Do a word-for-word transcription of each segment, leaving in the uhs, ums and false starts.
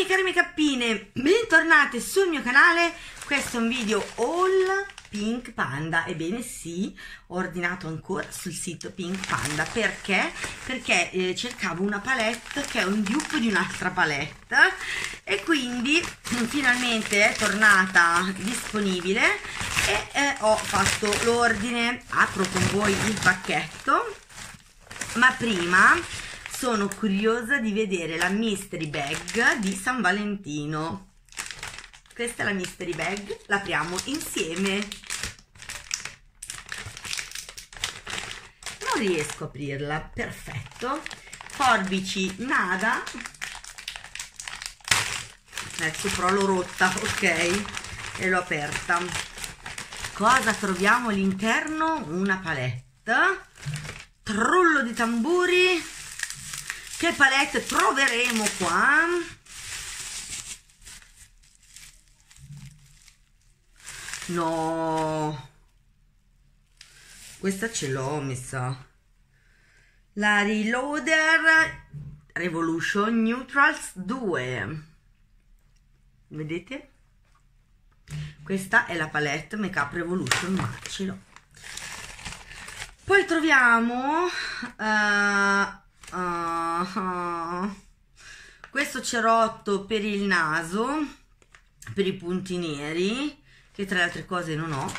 miei cari makeupine, bentornate sul mio canale. Questo è un video haul Pink Panda. Ebbene sì, ho ordinato ancora sul sito Pink Panda. Perché? Perché eh, cercavo una palette che è un dupe di un'altra palette e quindi finalmente è tornata disponibile e eh, ho fatto l'ordine. Apro con voi il pacchetto, ma prima sono curiosa di vedere la mystery bag di San Valentino. Questa è la mystery bag, l'apriamo insieme. Non riesco a aprirla, perfetto. Forbici nada. Ecco, però l'ho rotta, ok, e l'ho aperta. Cosa troviamo all'interno? Una palette. Trullo di tamburi. Che palette troveremo qua? No, questa ce l'ho messa. La Reloader Revolution Neutrals due. Vedete? Questa è la palette Makeup Revolution, ma ce l'ho. Poi troviamo uh, Uh, uh, questo cerotto per il naso, per i punti neri, che tra le altre cose non ho.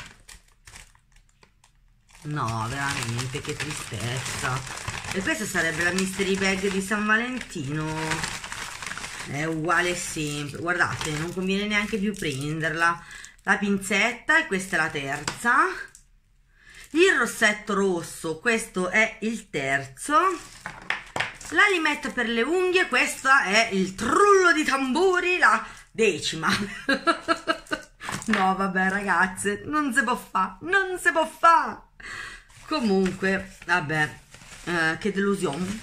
No, veramente, che tristezza. E questa sarebbe la mystery bag di San Valentino. È uguale sempre. Guardate, non conviene neanche più prenderla. La pinzetta, e questa è la terza. Il rossetto rosso, questo è il terzo. La limetta per le unghie, questo è il trullo di tamburi, la decima. No, vabbè ragazze, non si può fare, non si può fare. Comunque, vabbè, eh, che delusione.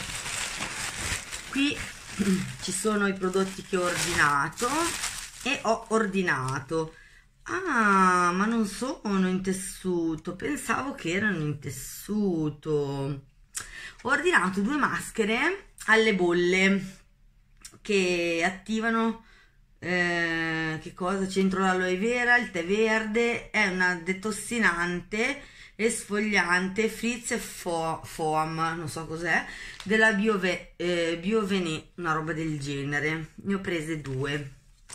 Qui ci sono i prodotti che ho ordinato e ho ordinato. Ah, ma non sono in tessuto, pensavo che erano in tessuto. Ho ordinato due maschere alle bolle che attivano, eh, che cosa? Centro l'aloe vera, il tè verde, è una detossinante, esfoliante, frizz e fo foam, non so cos'è, della Biove eh, Biovene, una roba del genere. Ne ho prese due.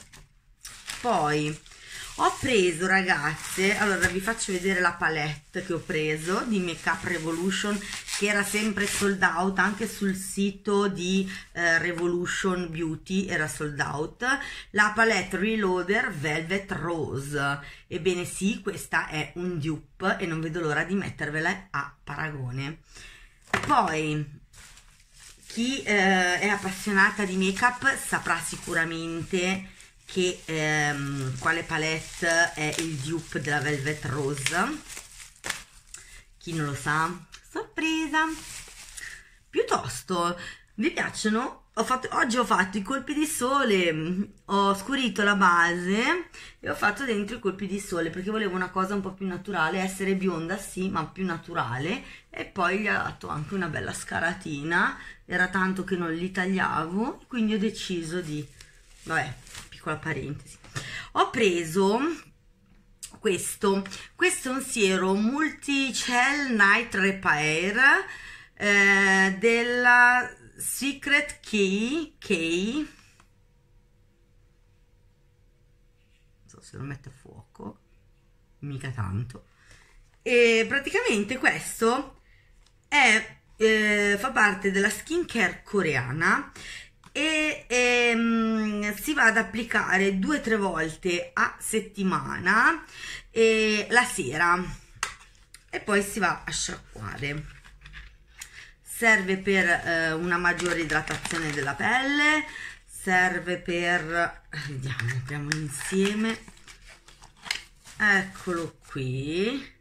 Poi ho preso, ragazze, allora vi faccio vedere la palette che ho preso di Makeup Revolution, che era sempre sold out, anche sul sito di eh, Revolution Beauty era sold out. La palette Reloader Velvet Rose. Ebbene sì, questa è un dupe e non vedo l'ora di mettervela a paragone. Poi chi eh, è appassionata di make-up saprà sicuramente che ehm, quale palette è il dupe della Velvet Rose. Chi non lo sa, sorpresa. Piuttosto, vi piacciono? Ho fatto, oggi ho fatto i colpi di sole, ho scurito la base e ho fatto dentro i colpi di sole perché volevo una cosa un po' più naturale, essere bionda sì, ma più naturale. E poi gli ho dato anche una bella scaratina, era tanto che non li tagliavo, quindi ho deciso di, vabbè, piccola parentesi. Ho preso questo, questo è un siero multi gel night repair eh, della Secret Key Key, non so se lo mette a fuoco, mica tanto. E praticamente questo è eh, fa parte della skincare coreana e ehm, si va ad applicare due o tre volte a settimana e la sera e poi si va a sciacquare. Serve per eh, una maggiore idratazione della pelle, serve per, vediamo, apriamolo insieme, eccolo qui.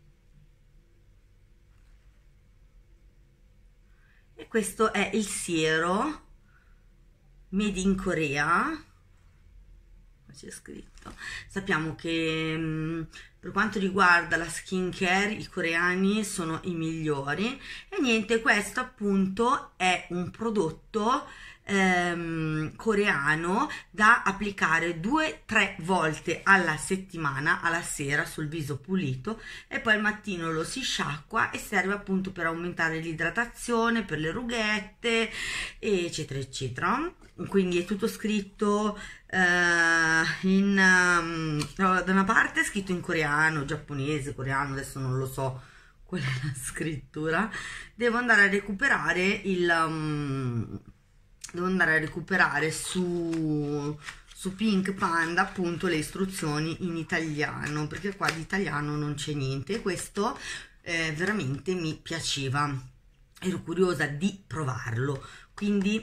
E questo è il siero Made in Korea, c'è scritto. Sappiamo che mh, per quanto riguarda la skincare i coreani sono i migliori e niente, questo appunto è un prodotto ehm, coreano da applicare due tre volte alla settimana, alla sera sul viso pulito, e poi al mattino lo si sciacqua e serve appunto per aumentare l'idratazione, per le rughette, eccetera eccetera. Quindi è tutto scritto eh, in um, da una parte è scritto in coreano, giapponese, coreano, adesso non lo so qual è la scrittura. Devo andare a recuperare il um, devo andare a recuperare su su Pink Panda appunto le istruzioni in italiano, perché qua di italiano non c'è niente, e questo eh, veramente mi piaceva, ero curiosa di provarlo, quindi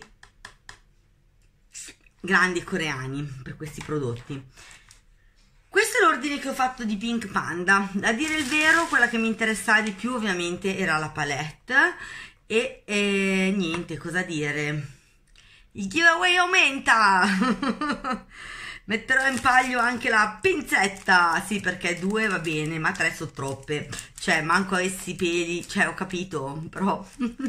grandi coreani per questi prodotti. Questo è l'ordine che ho fatto di Pink Panda. A dire il vero, quella che mi interessava di più ovviamente era la palette, e, e niente, cosa dire, il giveaway aumenta. Metterò in palio anche la pinzetta, sì, perché due va bene, ma tre sono troppe, cioè manco avessi peli, cioè ho capito, però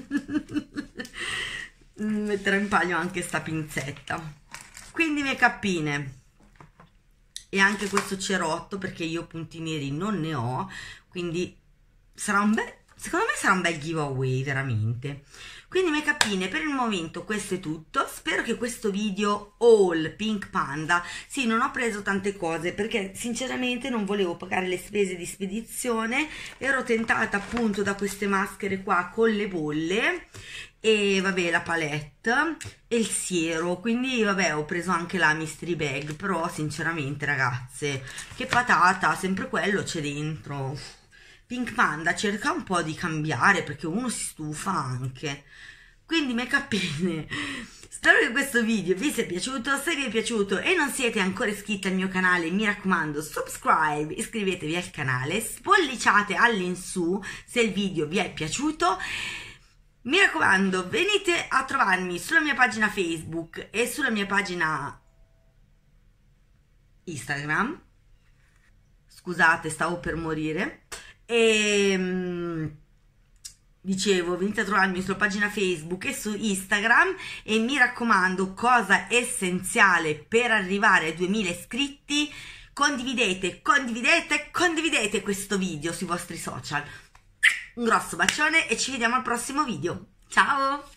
metterò in palio anche sta pinzetta. Quindi make-upine, e anche questo cerotto, perché io punti neri non ne ho, quindi sarà un bel, secondo me sarà un bel giveaway veramente. Quindi make-upine, per il momento questo è tutto. Spero che questo video haul Pink Panda, sì, non ho preso tante cose perché sinceramente non volevo pagare le spese di spedizione, ero tentata appunto da queste maschere qua con le bolle, e vabbè la palette e il siero, quindi vabbè ho preso anche la mystery bag, però sinceramente ragazze, che patata, sempre quello c'è dentro. Pink Panda cerca un po' di cambiare, perché uno si stufa anche. Quindi make-upine, spero che questo video vi sia piaciuto. Se vi è piaciuto e non siete ancora iscritti al mio canale, mi raccomando subscribe, iscrivetevi al canale, spolliciate all'insù se il video vi è piaciuto. Mi raccomando, venite a trovarmi sulla mia pagina Facebook e sulla mia pagina Instagram. Scusate, stavo per morire. E dicevo, venite a trovarmi sulla pagina Facebook e su Instagram, e mi raccomando, cosa essenziale per arrivare ai duemila iscritti: condividete, condividete, condividete questo video sui vostri social. Un grosso bacione e ci vediamo al prossimo video. Ciao!